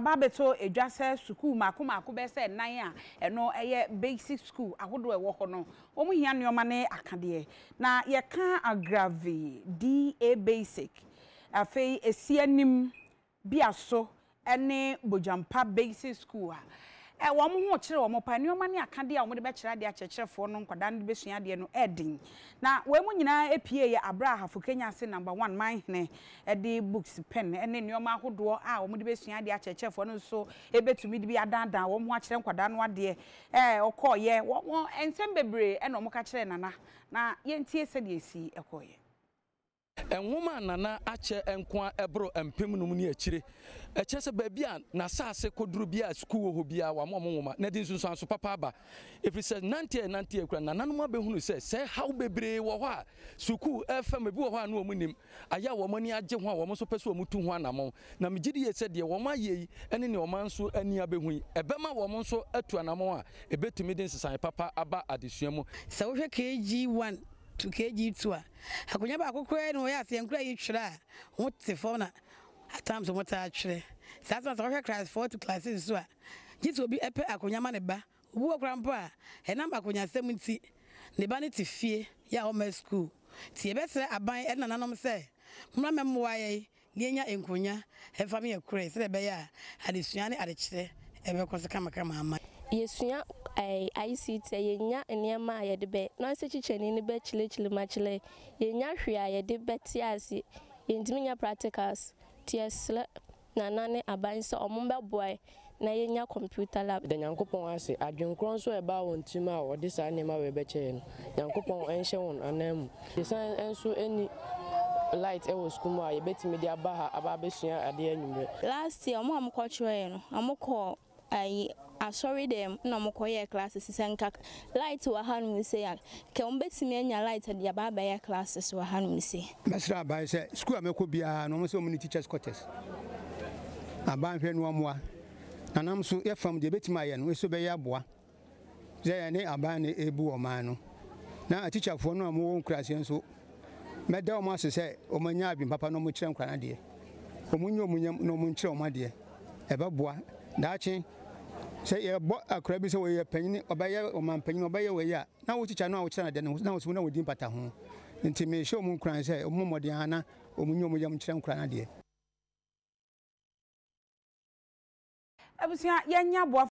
ababeto edwase school mako be se nan a eno eye basic school ahodo ewo ho no omu hia neoma ne akade na ye kan aggrave DA basic afei esianim biaso ene bojampa basic school wo mo ho kire wo mo pa neoma ne akade a wo de be kire ade akyekyerefo no nkwada no be sua ade no edin na we mu nyina epie ye abrahafo Kenya ase number 1 man hene ede books pen ene neoma ahodo a wo de be sua ade akyekyerefo no so ebetumi de bi adandan wo mo akire nkwada no ade okoye wo ensem bebre ene wo ka kire nana na yentie se de esi ekoye enwoma nana ache enkwa ebro empem num ne akire eche se baabia na saase koduru bia school ho bia wa momoma na din sunsun so papa aba if say 90 ekura nana no abehunu se how bebre wo ho a school fm bi wo ho a na omunim aya wo mani age ho a wo so pese wo mutu ho anamon na megidi ye se de wo ma ye ene ne wo man so ani abehu ebema wo mo so atu anamon a ebetumi din sesan papa aba adesua mu se wo hwe KG1 to KG2 akonya ba akokora no ya ase nkura yi twira ho tefo na at times mo ta twire that's why so class 4 to class 6 so a jitu obi epe akonya ma ne ba obu okura mpo a enam akonya 70 ne ba ne tifie ya o ma school ti e betre aban e nananom se mra memwa ye nienya enkonya e fami ekure se be ya adesua ne adekire e be kosa kama ama yesua ICT yenya enema ye de be no se chicheni ni be chile machile yenya hwea ye de beti ase yentiminya practicals tiesle na nane abanse omumbe boy na yenya computer lab de nyankopon ase adwenkron so e ba wontima a wode sa nema we be che no nyankopon enhye won anam desan enso eni light e wo school ma ye betimi de aba ha aba besua ade anwumre last year mo amko chwe no amko sorry them no mokoye classes senka light wa hanu say ke ombetimi anya light de aba ya classes wa hanu say mesra ba say school ameko bia no mo say omni teachers quarters aba hwe no moa nanam so ye fam de betimi aye no so be ya boa ze ne aba ne ebu o man no na teacher fo no mo won class enso meda o ma say o manya abi papa no mo kire nkwana de omunyo omunyam no mo nkire o ma de ebe boa dachi say ye bo akra bi say we panyin obaye o man panyin obaye we ya na wo chicha no a wo kira na de na wo so na wo din pata ho nti me show mu nkran say omomode ana omunyo omuyam kira nkran na de abusia yenya bo